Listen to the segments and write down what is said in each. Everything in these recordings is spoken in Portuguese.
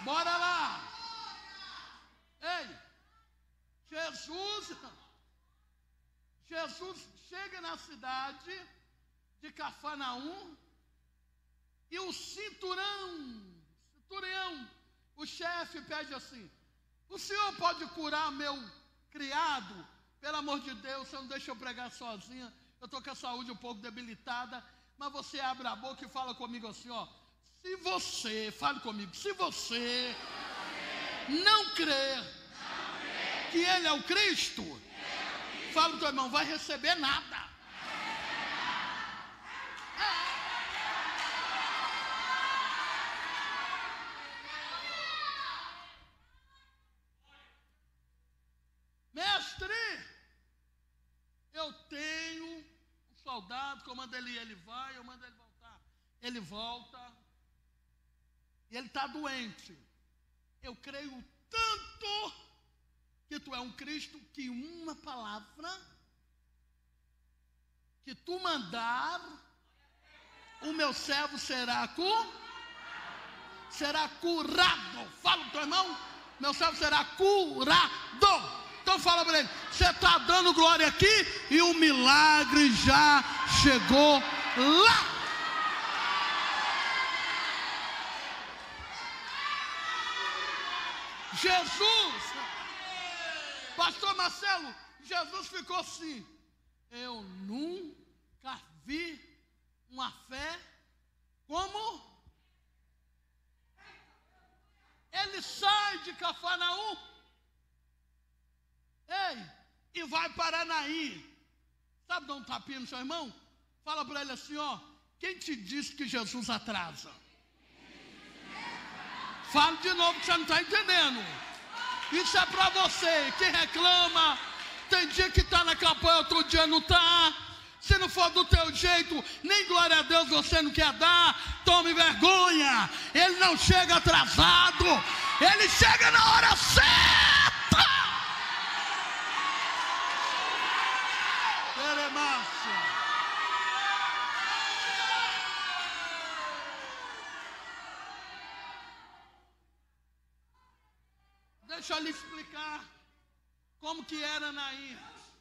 Bora lá. Ei, Jesus chega na cidade de Cafarnaum e o centurião, o chefe pede assim: o senhor pode curar meu criado? Pelo amor de Deus, você não deixa eu pregar sozinha, eu estou com a saúde um pouco debilitada, mas você abre a boca e fala comigo assim, ó. Fale comigo, se você não crer que ele é o Cristo, fala pro teu irmão, vai receber nada. Mestre, eu tenho um soldado que eu mando ele vai, eu mando ele voltar. Ele volta e ele está doente. Eu creio tanto que tu é um Cristo, que uma palavra que tu mandar, o meu servo será curado. Fala pro teu irmão, meu servo será curado. Então fala para ele, você está dando glória aqui e o milagre já chegou lá. Jesus, pastor Marcelo, Jesus ficou assim, eu nunca vi uma fé como ele sai de Cafarnaum, e vai para Naim. Sabe dar um tapinha no seu irmão? Fala para ele assim, ó, quem te disse que Jesus atrasa? Fala de novo que você não está entendendo. Isso é para você que reclama. Tem dia que está na campanha, outro dia não está. Se não for do teu jeito, nem glória a Deus você não quer dar. Tome vergonha. Ele não chega atrasado, ele chega na hora certa. Deixa eu lhe explicar como que era Naim.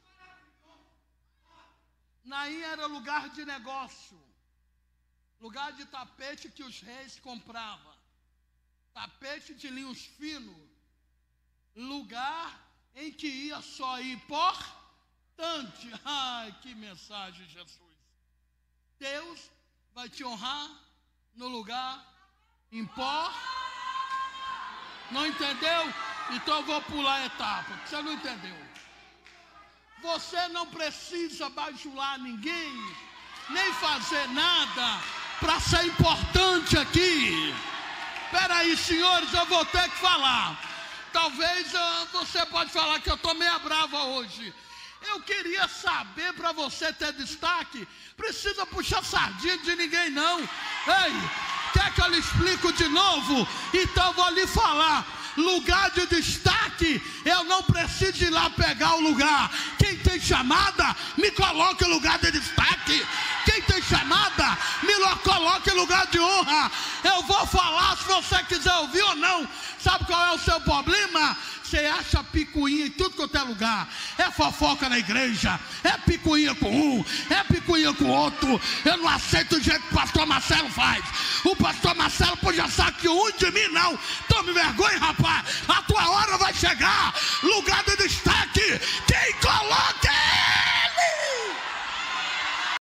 Naim era lugar de negócio, lugar de tapete que os reis compravam, tapete de linhos finos, lugar em que ia só importante. Ai, que mensagem, Jesus. Deus vai te honrar no lugar importante. Não entendeu? Então eu vou pular a etapa, porque você não entendeu. Você não precisa bajular ninguém, nem fazer nada para ser importante aqui. Espera aí, senhores, eu vou ter que falar. Talvez você pode falar que eu estou meio brava hoje. Eu queria saber, para você ter destaque, precisa puxar sardinha de ninguém não. Ei, quer que eu lhe explico de novo? Então vou lhe falar. Lugar de destaque, eu não preciso ir lá pegar o lugar. Quem tem chamada, me coloca em lugar de destaque. Quem tem chamada, me coloca em lugar de honra. Eu vou falar se você quiser ouvir ou não. Sabe qual é o seu problema? Você acha picuinha em tudo quanto é lugar. É fofoca na igreja, é picuinha com um, é picuinha com outro. Eu não aceito o jeito que o pastor Marcelo faz. O pastor Marcelo podia saber um de mim não. Tome vergonha, rapaz. A tua hora vai chegar. Lugar de destaque. Quem